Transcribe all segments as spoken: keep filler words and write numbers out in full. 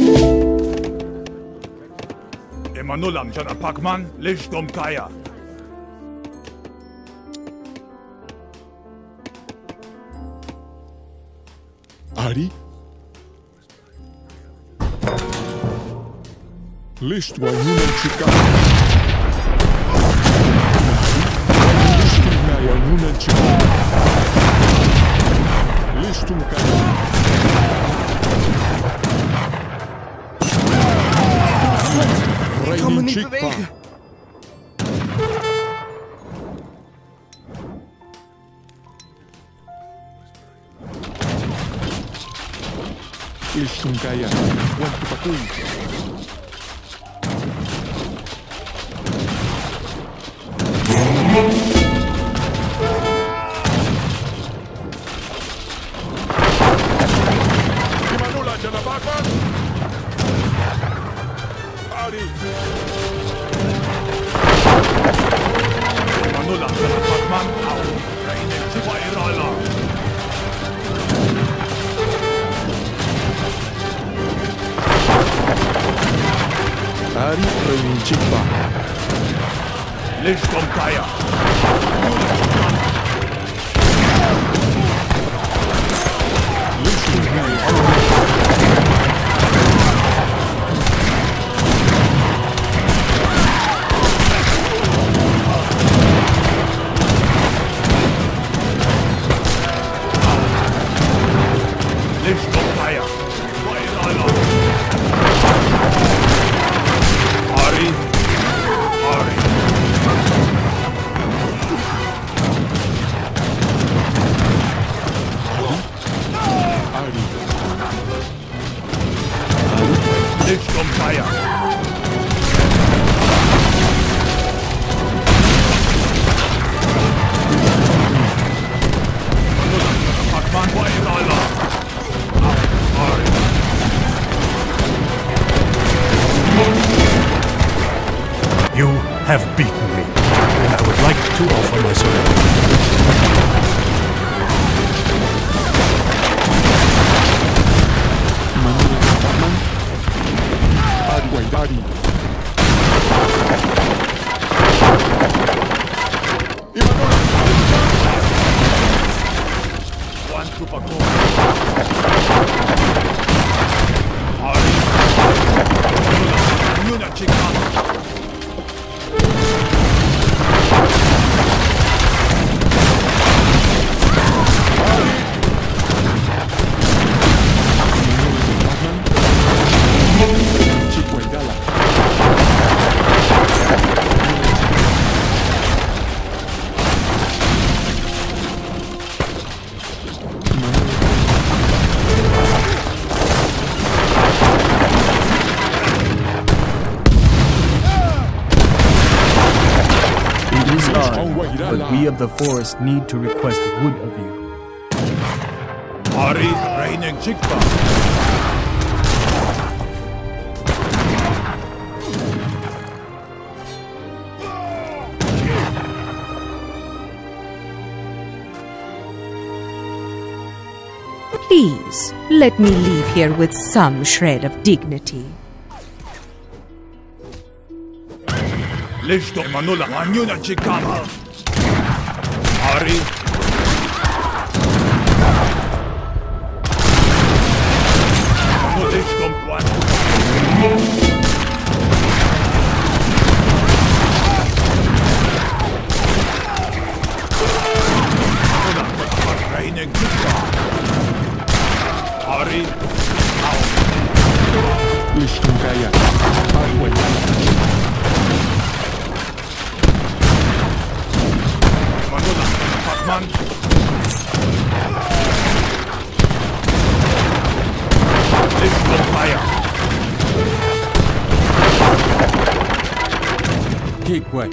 Emanulam Jana Pakman, Lishtom Kaya. Ari? Lištva Nunančika. Lištum Kaya Nunančika. Lištum Kaya. Ik kan me niet bewegen. Lištum Kaya. Wantu Pakui. Imanula Jana Pakman. Ari. Emanulam Jana Pakman, Au. Reinen Chipa Irala. Ari Reninchikpa. Lishtom Kaya. Lištum Kaya. Lishtom Kaya. Irala. Ari. Ari. Ari. Lishtom Kaya. Emanulam Jana Pakman, Irala. Ari. You have beaten me, and I would like to offer my surrender. Manuel Pakman. Ari Waidari. One to Paco. Ari. Nunanchika. Chicuengala. It is hard, but we of the forest need to request wood of you. Ari Reinen Chikpa. Please, let me leave here with some shred of dignity. Lishtom Emanulam Nunanchika. Ari. Lishtom one. Reinen Chikpa. Ari. Lištum Kaya. Ari Waidari. Emanulam Jana Pakman. Lishtom Kaya. Kikwe.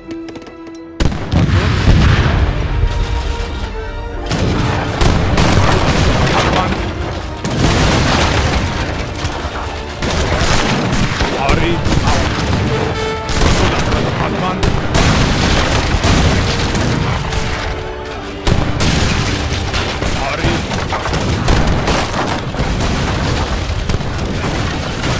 Pakman. Ari. Emanulam Jana Pakman. Ari.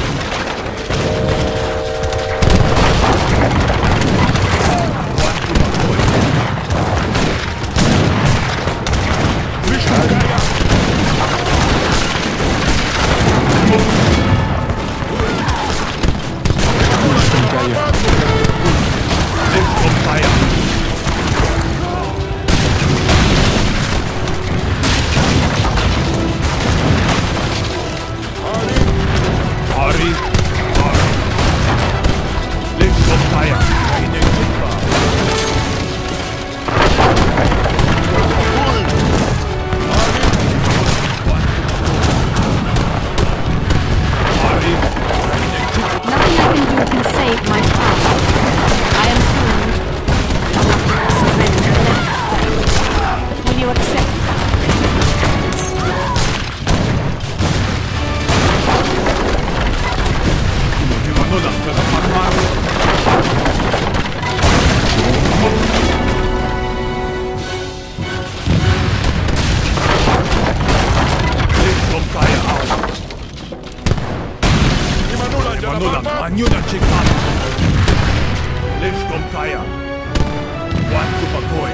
Anyuna Chikana. Lishtom Kaya. One to Bakoy.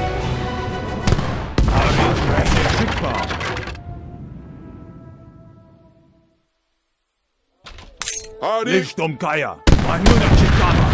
Ari Raine Chikpa. Ari. Lishtom Kaya. Anyuna Chikana.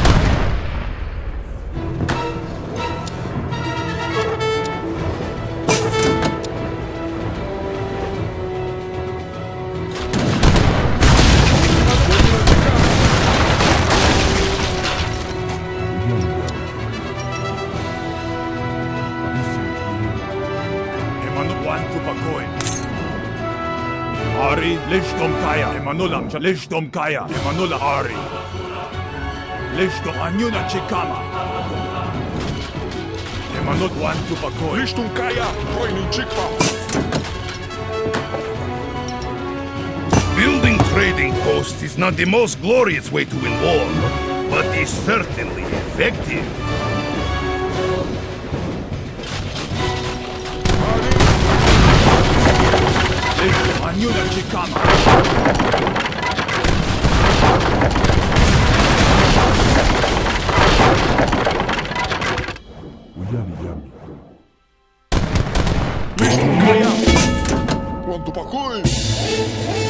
Ari, Lishtom Kaya, Emanulam, Lishtom Kaya, Emanula Ari. Lishtom Anyuna Chikama. Emanut one to Bakoy. Lishtom Kaya, Roinin Chikpa. Building trading posts is not the most glorious way to win war, but is certainly effective. Anyuna Chikama. Uyami Yami. Lishtom Kaya. Want to Bakoy.